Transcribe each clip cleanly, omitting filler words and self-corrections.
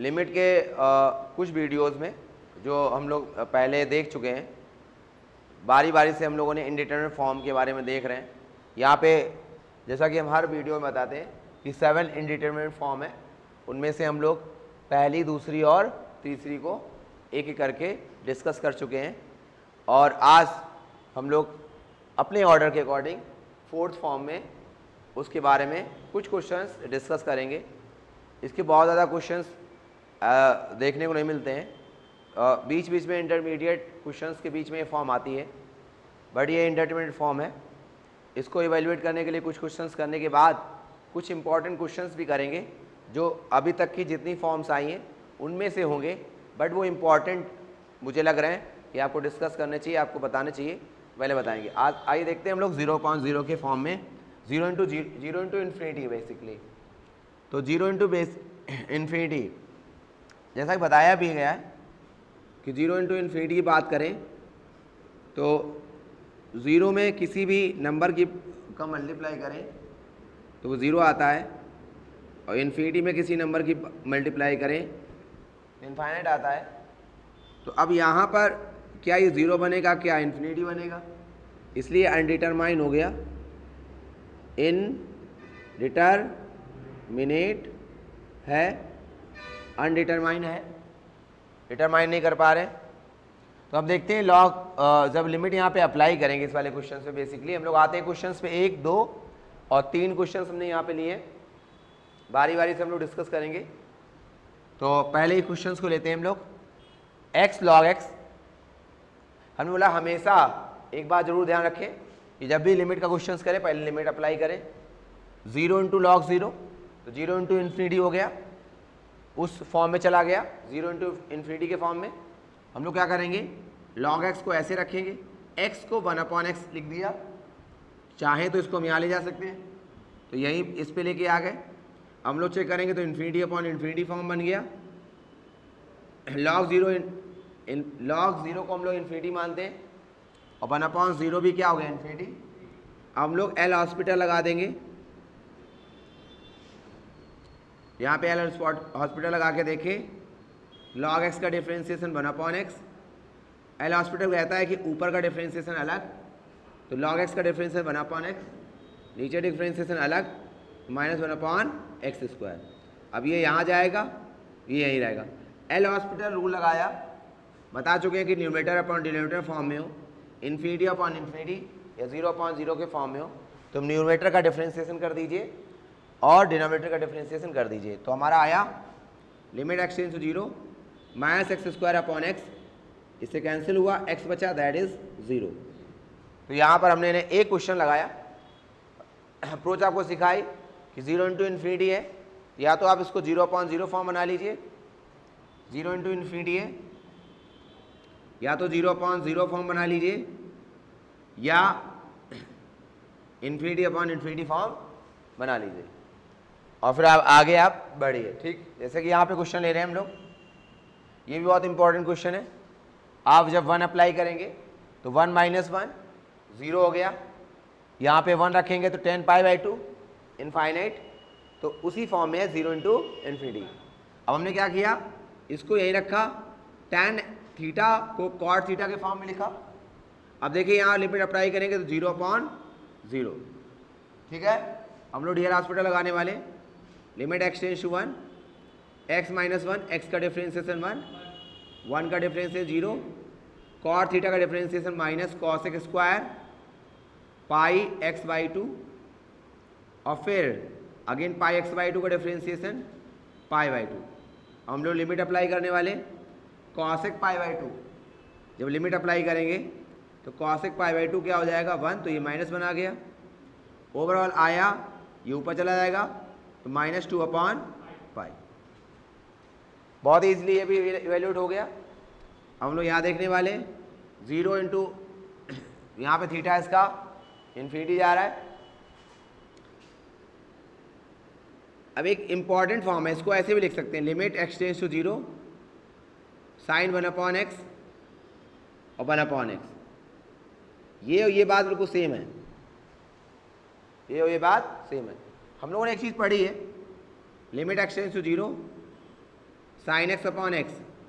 Limit के कुछ videos में जो हम लोग पहले देख चुके हैं, बारी बारी से हम लोगों ने इनडिटरमिनेट फॉर्म के बारे में देख रहे हैं। यहाँ पे जैसा कि हम हर वीडियो में बताते हैं कि 7 इनडिटरमिनेट फॉर्म है, उनमें से हम लोग पहली, दूसरी और तीसरी को एक एक करके डिस्कस कर चुके हैं। और आज हम लोग अपने ऑर्डर के अकॉर्डिंग 4th फॉर्म में उसके बारे में कुछ क्वेश्चंस डिस्कस करेंगे। इसके बहुत ज़्यादा क्वेश्चंस देखने को नहीं मिलते हैं, बीच बीच में इंटरमीडिएट क्वेश्चंस के बीच में ये फॉर्म आती है, बट ये इंटरमीडिएट फॉर्म है। इसको इवेल्युएट करने के लिए कुछ क्वेश्चंस करने के बाद कुछ इंपॉर्टेंट क्वेश्चंस भी करेंगे जो अभी तक की जितनी फॉर्म्स आई हैं उनमें से होंगे, बट वो इम्पॉर्टेंट मुझे लग रहे हैं कि आपको डिस्कस करने चाहिए, आपको बताने चाहिए, पहले बताएंगे। आज आइए देखते हैं हम लोग 0.0 के फॉर्म में 0 इंटू इन्फिनिटी बेसिकली। तो 0 इंटू बेस इन्फिनिटी, जैसा कि बताया भी गया है कि 0 इंटू इन्फिनिटी की बात करें तो 0 में किसी भी नंबर की का मल्टीप्लाई करें तो वो 0 आता है, और इन्फिनिटी में किसी नंबर की मल्टीप्लाई करें इनफाइनाइट आता है। तो अब यहाँ पर क्या ये 0 बनेगा, क्या इन्फिनिटी बनेगा, इसलिए अनडिटरमाइन हो गया। इनडिटरमिनेट है, अनडिटरमाइन है, डिटरमाइन नहीं कर पा रहे। तो अब देखते हैं लॉग, जब लिमिट यहाँ पे अप्लाई करेंगे इस वाले क्वेश्चन पे, बेसिकली हम लोग आते हैं क्वेश्चन पे 1, 2 और 3 क्वेश्चन हमने यहाँ पे लिए, बारी बारी से हम लोग डिस्कस करेंगे। तो पहले ही क्वेश्चन को लेते हैं हम लोग। x log x, हमने बोला हमेशा एक बात जरूर ध्यान रखें कि जब भी लिमिट का क्वेश्चन करें पहले लिमिट अप्लाई करें। 0 इंटू लॉग 0, तो 0 इंटू इन्फिनिटी हो गया, उस फॉर्म में चला गया 0 इंटू इन्फिनिटी के फॉर्म में। हम लोग क्या करेंगे, log x को ऐसे रखेंगे, x को 1/x लिख दिया, चाहें तो इसको हम यहाँ ले जा सकते हैं, तो यहीं इस पे लेके आ गए। हम लोग चेक करेंगे तो इन्फिनिटी अपॉन इन्फिनिटी फॉर्म बन गया। log 0 को हम लोग इन्फिनिटी मानते हैं, और 1/0 भी क्या हो गया, इन्फिनिटी। हम लोग एल हॉस्पिटल लगा देंगे, यहाँ पे एल हॉस्पिटल लगा के देखें, log x का डिफ्रेंसिएशन 1/x। एल हॉस्पिटल कहता है कि ऊपर का डिफ्रेंसिएशन अलग, तो log x का डिफ्रेंसिएशन 1/x, नीचे डिफ्रेंसिएशन अलग, -1/x²। अब ये यहाँ जाएगा, ये यहीं रहेगा। एल हॉस्पिटल रूल लगाया, बता चुके हैं कि न्यूमरेटर अपॉन डिनोमिनेटर फॉर्म में हो, इन्फिनिटी अपॉन इन्फिनिटी या 0/0 के फॉर्म में हो, तो न्यूमरेटर का डिफ्रेंसिएशन कर दीजिए और डिनोमिनेटर का डिफ्रेंसिएशन कर दीजिए। तो हमारा आया limit x tends to 0 -x²/x, इससे कैंसिल हुआ, x बचा, दैट इज 0। तो यहाँ पर हमने इन्हें एक क्वेश्चन लगाया, अप्रोच आपको सिखाई कि 0 इंटू इन्फिनिटी है, या तो आप इसको 0/0 फॉर्म बना लीजिए, 0 इंटू इन्फिनिटी है, या तो 0/0 फॉर्म बना लीजिए, या इन्फिनिटी अपॉन इन्फिनिटी फॉर्म बना लीजिए, और फिर आप आगे आप बढ़िए। ठीक, जैसे कि यहाँ पे क्वेश्चन ले रहे हैं हम लोग, ये भी बहुत इंपॉर्टेंट क्वेश्चन है। आप जब 1 अप्लाई करेंगे तो 1 - 1 0 हो गया, यहाँ पे 1 रखेंगे तो 10π/2 इनफाइनाइट, तो उसी फॉर्म में है 0 इंटू इन्फिनिटी। अब हमने क्या किया, इसको यही रखा, tan थीटा को cot थीटा के फॉर्म में लिखा। अब देखिए यहाँ लिमिट अप्लाई करेंगे तो 0/0, ठीक है। हम लोग डीआर हॉस्पिटल लगाने वाले, limit x tends to 1, x - 1, x का डिफ्रेंसिएशन 1 का डिफ्रेंसिएशन 0, cot थीटा का डिफ्रेंसिएशन -cos² πx/2, और फिर अगेन πx/2 का डिफ्रेंसिएशन π/2। हम लोग लिमिट अप्लाई करने वाले cosec π/2, जब लिमिट अप्लाई करेंगे तो cosec π/2 क्या हो जाएगा, 1, तो ये -1 आ गया, ओवरऑल आया, ये ऊपर चला जाएगा तो -2/π। बहुत ईजिली ये भी इवेल्यूट हो गया। हम लोग यहाँ देखने वाले 0 इंटू, यहाँ पे थीटा इसका इन्फिनिटी जा रहा है। अब एक इंपॉर्टेंट फॉर्म है, इसको ऐसे भी लिख सकते हैं, limit x tends to 0 sin 1/x और 1/x। ये बात बिल्कुल सेम है, ये बात सेम है। हम लोगों ने एक चीज़ पढ़ी है, limit x tends to 0 sine x upon x,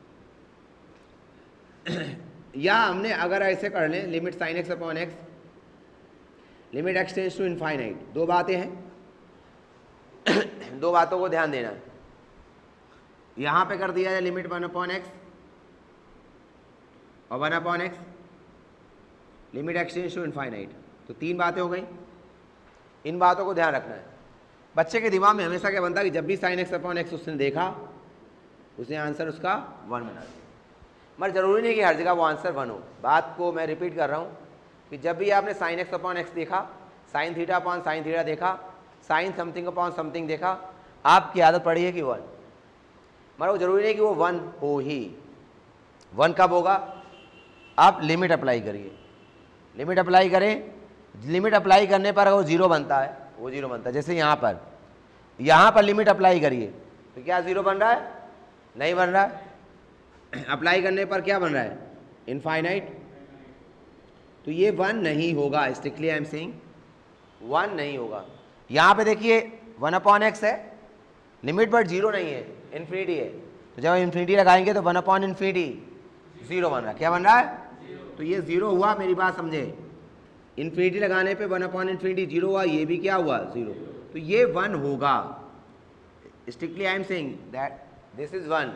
या हमने अगर ऐसे कर लें limit sine x upon x limit x tends to infinite. दो बातें हैं, दो बातों को ध्यान देना है। यहाँ पे कर दिया जाए लिमिट 1 अपॉन एक्स और 1 upon x limit x tends to infinite, तो तीन बातें हो गई। इन बातों को ध्यान रखना है। बच्चे के दिमाग में हमेशा क्या बनता है कि जब भी साइन एक्स अपॉन एक्स उसने देखा उसने आंसर उसका 1 बना दिया। मगर ज़रूरी नहीं कि हर जगह वो आंसर 1 हो। बात को मैं रिपीट कर रहा हूँ कि जब भी आपने साइन एक्स अपॉन एक्स देखा, sine theta upon sine theta देखा, साइन समथिंग अपॉन समथिंग देखा, आपकी आदत पड़ी है कि 1, मगर वो ज़रूरी नहीं कि वो 1 हो ही। 1 कब होगा? आप लिमिट अप्लाई करिए, लिमिट अप्लाई करें, लिमिट अप्लाई करने पर अगर वो 0 बनता है, वो 0 बनता है। जैसे यहाँ पर लिमिट अप्लाई करिए तो क्या 0 बन रहा है? नहीं बन रहा है। अप्लाई करने पर क्या बन रहा है? इनफाइनाइट। तो ये 1 नहीं होगा, स्ट्रिक्टली आई एम सेइंग 1 नहीं होगा। यहाँ पे देखिए 1 अपॉन एक्स है, लिमिट पर 0 नहीं है, इन्फिनिटी है। तो जब इन्फिनिटी लगाएंगे तो 1 अपॉन इन्फिनिटी 0 बन रहा है। क्या बन रहा है? तो ये 0 हुआ, मेरी बात समझे। इन्फिनिटी लगाने पे 1 अपॉन इन्फिनिटी 0 हुआ, ये भी क्या हुआ? 0। तो ये 1 होगा। Strictly I am saying that this is 1।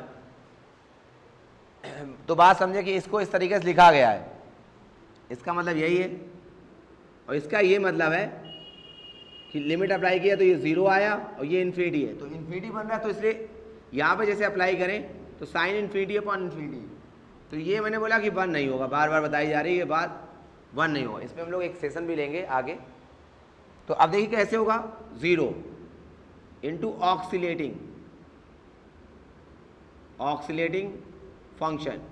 तो बात समझे कि इसको इस तरीके से लिखा गया है, इसका मतलब यही है। और इसका ये मतलब है कि लिमिट अप्लाई किया तो ये 0 आया और ये इन्फिनिटी है, तो इन्फिनिटी बन रहा है। तो इसलिए यहाँ पे जैसे अप्लाई करें तो साइन इन्फिनिटी अपॉन इन्फिनिटी, तो ये मैंने बोला कि 1 नहीं होगा, बार बार बताई जा रही है ये बात, 1 नहीं होगा। इस पर हम लोग एक सेशन भी लेंगे आगे। तो अब देखिए कैसे होगा, 0 into oscillating function.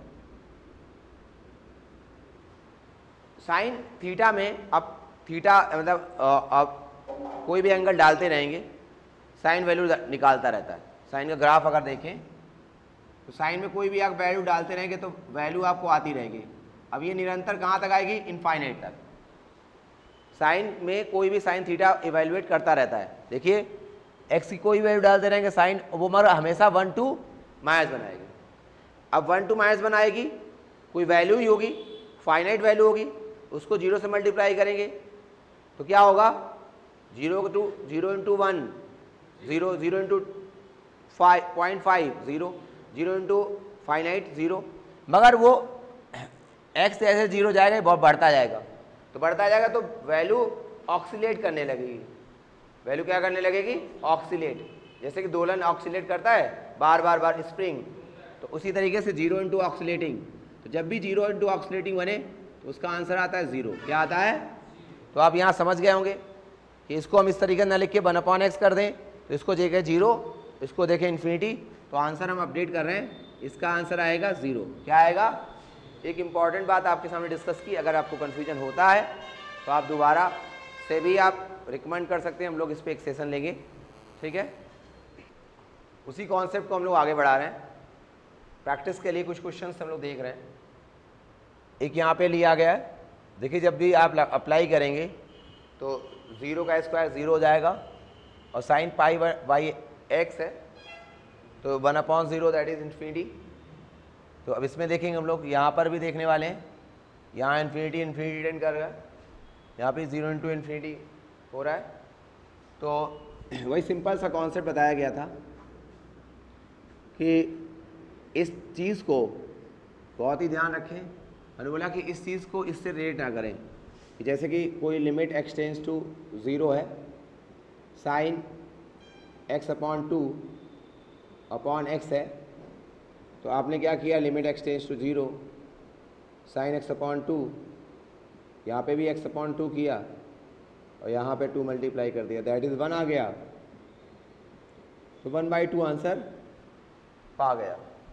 Sine theta में अब थीटा मतलब अब कोई भी एंगल डालते रहेंगे, साइन वैल्यू निकालता रहता है। साइन का ग्राफ अगर देखें तो साइन में कोई भी आप वैल्यू डालते रहेंगे तो वैल्यू आपको आती रहेगी। अब ये निरंतर कहाँ तक आएगी? इनफाइनाइट तक। साइन में कोई भी साइन थीटा इवेल्युएट करता रहता है। देखिए एक्स की कोई वैल्यू डालते रहेंगे साइन, वो मगर हमेशा 1 to माइनस बनाएगी। अब 1 to माइनस बनाएगी, कोई वैल्यू ही होगी, फाइनाइट वैल्यू होगी, उसको 0 से मल्टीप्लाई करेंगे तो क्या होगा? 0 इंटू 1 0, 0 इंटू 0.5 0, 0 इंटू फाइनाइट 0। मगर वो एक्स जैसे 0 जाएगा बहुत बढ़ता जाएगा, तो बढ़ता जाएगा तो वैल्यू ऑक्सीलेट करने लगेगी। वैल्यू क्या करने लगेगी? ऑक्सीलेट। जैसे कि दोलन ऑक्सीलेट करता है बार बार स्प्रिंग, तो उसी तरीके से 0 इंटू ऑक्सीलेटिंग। तो जब भी 0 इंटू ऑक्सीलेटिंग बने तो उसका आंसर आता है 0। क्या आता है? तो आप यहाँ समझ गए होंगे कि इसको हम इस तरीके से न लिख के 1 अपॉन एक्स कर दें, तो इसको देखें 0, इसको देखें इन्फिनिटी, तो आंसर हम अपडेट कर रहे हैं, इसका आंसर आएगा 0। क्या आएगा? एक इम्पॉर्टेंट बात आपके सामने डिस्कस की। अगर आपको कन्फ्यूजन होता है तो आप दोबारा से भी आप रिकमेंड कर सकते हैं, हम लोग इस पर एक सेशन लेंगे, ठीक है। उसी कॉन्सेप्ट को हम लोग आगे बढ़ा रहे हैं। प्रैक्टिस के लिए कुछ क्वेश्चंस हम लोग देख रहे हैं। एक यहाँ पे लिया गया है, देखिए जब भी आप अप्लाई करेंगे तो 0 का स्क्वायर 0 हो जाएगा और साइन पाई बाई एक्स है तो 1 अपॉन 0 दैट इज इन्फिनिटी। तो अब इसमें देखेंगे हम लोग, यहाँ पर भी देखने वाले हैं, यहाँ इन्फिनिटी टेंड कर रहा है, यहाँ पे 0 इंटू इन्फिनिटी हो रहा है। तो वही सिंपल सा कॉन्सेप्ट बताया गया था कि इस चीज़ को बहुत ही ध्यान रखें। मैंने बोला कि इस चीज़ को इससे रिलेट ना करें कि जैसे कि कोई लिमिट x टेंड्स टू 0 है, sine x upon 2 upon x है, तो आपने क्या किया? Limit x tends to 0 sine x upon 2, यहाँ पे भी x अपॉन 2 किया और यहाँ पे 2 मल्टीप्लाई कर दिया, दैट इज़ 1 आ गया। तो 1/2 आंसर पा गया।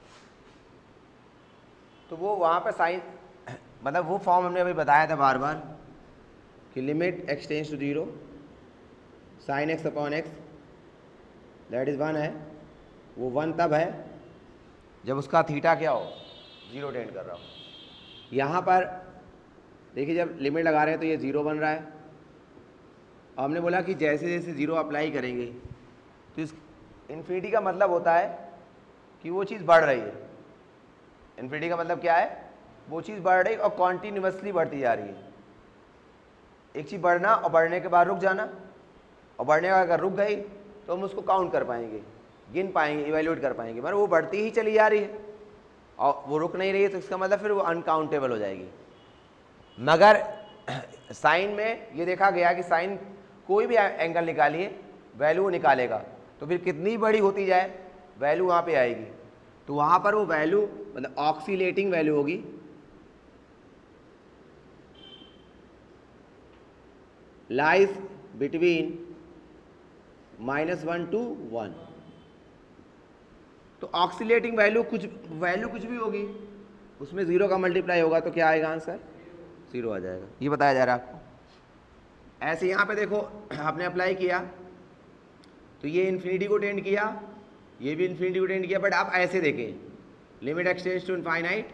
तो वो वहाँ पे साइन मतलब वो फॉर्म हमने अभी बताया था बार बार कि limit x tends to 0 sine x upon x that is 1 है। वो 1 तब है जब उसका थीटा क्या हो? 0 टेंड कर रहा हो। यहाँ पर देखिए जब लिमिट लगा रहे हैं तो ये 0 बन रहा है। और हमने बोला कि जैसे जैसे 0 अप्लाई करेंगे तो इस इन्फिनिटी का मतलब होता है कि वो चीज़ बढ़ रही है। इन्फिनिटी का मतलब क्या है, वो चीज़ बढ़ रही और कॉन्टीन्यूसली बढ़ती जा रही है। एक चीज़ बढ़ना और बढ़ने के बाद रुक जाना, और बढ़ने के बाद अगर रुक गई तो हम उसको काउंट कर पाएंगे, गिन पाएंगे, इवेल्यूएट कर पाएंगे। मतलब वो बढ़ती ही चली जा रही है और वो रुक नहीं रही है, तो इसका मतलब फिर वो अनकाउंटेबल हो जाएगी। मगर साइन में ये देखा गया कि साइन कोई भी एंगल निकालिए वैल्यू निकालेगा, तो फिर कितनी बड़ी होती जाए वैल्यू वहाँ पे आएगी। तो वहाँ पर वो वैल्यू मतलब ऑक्सीलेटिंग वैल्यू होगी, लाइज बिटवीन -1 to 1। तो ऑक्सीलेटिंग वैल्यू कुछ भी होगी, उसमें 0 का मल्टीप्लाई होगा तो क्या आएगा आंसर, 0 आ जाएगा। ये बताया जा रहा है आपको। ऐसे यहाँ पे देखो आपने अप्लाई किया तो ये इन्फिनिटी को टेंड किया, ये भी इन्फिनिटी को टेंड किया, बट आप ऐसे देखें, limit extends to infinite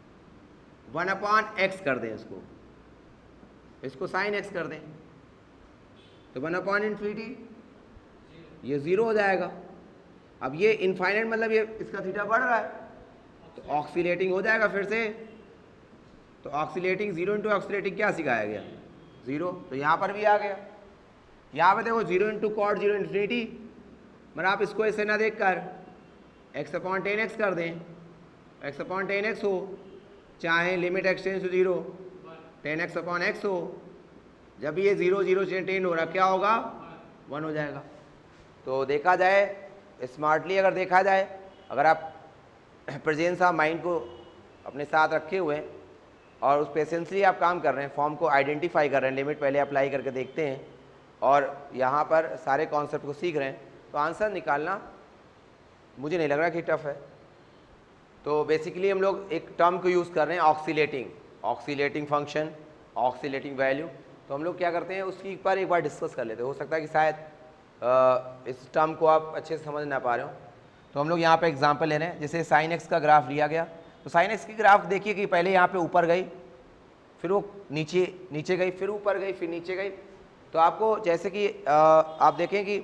1/x कर दें, इसको sin x कर दें, तो 1/∞, ये 0 हो जाएगा। अब ये इनफाइनाइट मतलब ये इसका थीटा बढ़ रहा है, तो ऑक्सीलेटिंग हो जाएगा फिर से। तो ऑक्सीलेटिंग 0 इंटू ऑक्सीलेटिंग क्या सिखाया गया, 0। तो यहाँ पर भी आ गया। यहाँ पे देखो 0 इंटू कॉट 0 इन्फिनिटी, मगर आप इसको ऐसे ना देख कर x/10x कर दें, x/10x हो, चाहे लिमिट एक्सटेंड्स टू 0 10x/x हो, जब ये 0 0 से 10 हो रहा क्या होगा, 1 हो जाएगा। तो देखा जाए स्मार्टली, अगर देखा जाए, अगर आप प्रेजेंस ऑफ माइंड को अपने साथ रखे हुए हैं और उस पेशेंसली आप काम कर रहे हैं, फॉर्म को आइडेंटिफाई कर रहे हैं, लिमिट पहले अप्लाई करके देखते हैं और यहाँ पर सारे कॉन्सेप्ट को सीख रहे हैं, तो आंसर निकालना मुझे नहीं लग रहा कि टफ है। तो बेसिकली हम लोग एक टर्म को यूज़ कर रहे हैं ऑक्सीलेटिंग फंक्शन, ऑक्सीलेटिंग वैल्यू। तो हम लोग क्या करते हैं उसकी पर एक बार डिस्कस कर लेते हैं। हो सकता है कि शायद इस टर्म को आप अच्छे से समझ ना पा रहे हो। तो हम लोग यहाँ पे एग्जांपल ले रहे हैं, जैसे sin x का ग्राफ लिया गया, तो sin x की ग्राफ देखिए कि पहले यहाँ पे ऊपर गई, फिर वो नीचे गई, फिर ऊपर गई, फिर नीचे गई। तो आपको जैसे कि आप देखें कि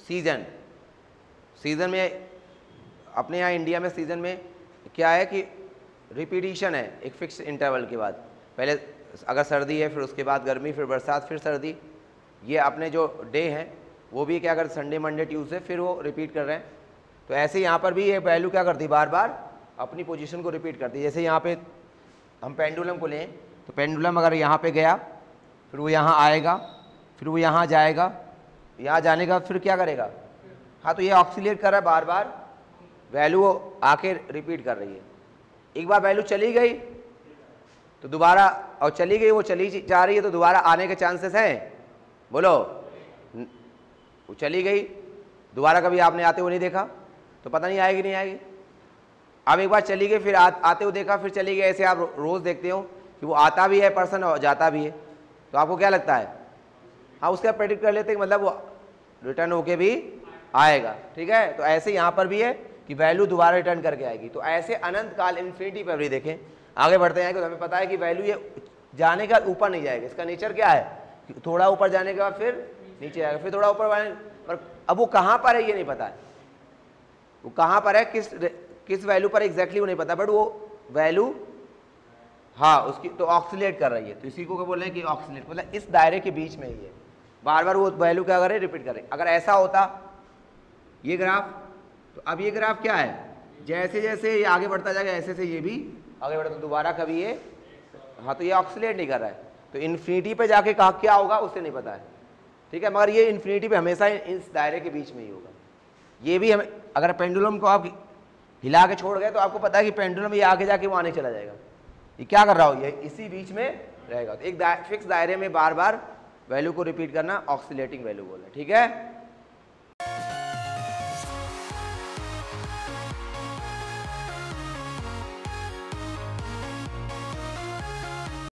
सीज़न में अपने यहाँ इंडिया में सीज़न में क्या है कि रिपीटिशन है एक फिक्स इंटरवल के बाद, पहले अगर सर्दी है, फिर उसके बाद गर्मी, फिर बरसात, फिर सर्दी। ये अपने जो डे हैं वो भी क्या, अगर संडे मंडे ट्यूसडे, फिर वो रिपीट कर रहे हैं। तो ऐसे यहाँ पर भी ये वैल्यू क्या करती है, बार बार अपनी पोजीशन को रिपीट करती है। जैसे यहाँ पे हम पेंडुलम को लें, तो पेंडुलम अगर यहाँ पे गया, फिर वो यहाँ आएगा, फिर वो यहाँ जाएगा, यहाँ जाने का फिर क्या करेगा, हाँ, तो ये ऑक्सीलेट कर रहा है, बार बार वैल्यू आके रिपीट कर रही है। एक बार वैल्यू चली गई तो दोबारा, और चली गई, वो चली जा रही है, तो दोबारा आने के चांसेस हैं, बोलो। वो चली गई, दोबारा कभी आपने आते हुए नहीं देखा, तो पता नहीं आएगी नहीं आएगी। अब एक बार चली गई, फिर आते हुए देखा, फिर चली गई, ऐसे आप रोज़ देखते हो कि वो आता भी है पर्सन और जाता भी है। तो आपको क्या लगता है, हाँ, उसका प्रेडिक्ट कर लेते हैं, मतलब वो रिटर्न होके भी आएगा, ठीक है। तो ऐसे यहाँ पर भी है कि वैल्यू दोबारा रिटर्न करके आएगी। तो ऐसे अनंत काल इन्फिनिटी पर भी देखें, आगे बढ़ते हैं, तो हमें पता है कि वैल्यू ये जाने का ऊपर नहीं जाएगा। इसका नेचर क्या है कि थोड़ा ऊपर जाने के बाद फिर नीचे आएगा, फिर थोड़ा ऊपर, पर अब वो कहाँ पर है ये नहीं पता है, वो कहाँ पर है, किस वैल्यू पर एग्जैक्टली वो नहीं पता, बट वो वैल्यू, हाँ, उसकी तो ऑक्सीलेट कर रही है। तो इसी को क्या बोल रहे हैं कि ऑक्सीलेट, मतलब इस दायरे के बीच में ही है, बार बार वो वैल्यू क्या करें, रिपीट करें। अगर ऐसा होता ये ग्राफ, तो अब ये ग्राफ क्या है, जैसे जैसे ये आगे बढ़ता जाएगा ऐसे से ये भी आगे बढ़ता, तो दोबारा कभी ये, हाँ, तो ये ऑक्सीलेट नहीं कर रहा है। तो इन्फिनिटी पे जाके कहाँ क्या होगा उसे नहीं पता है, ठीक है, मगर ये इन्फिनिटी पे हमेशा इस दायरे के बीच में ही होगा। ये भी हमें, अगर पेंडुलम को आप हिला के छोड़ गए तो आपको पता है कि पेंडुलम ये आगे जाके वो आने चला जाएगा, ये क्या कर रहा हो, ये इसी बीच में रहेगा। तो एक फिक्स दायरे में बार बार वैल्यू को रिपीट करना ऑक्सीलेटिंग वैल्यू बोल रहे हैं, ठीक है।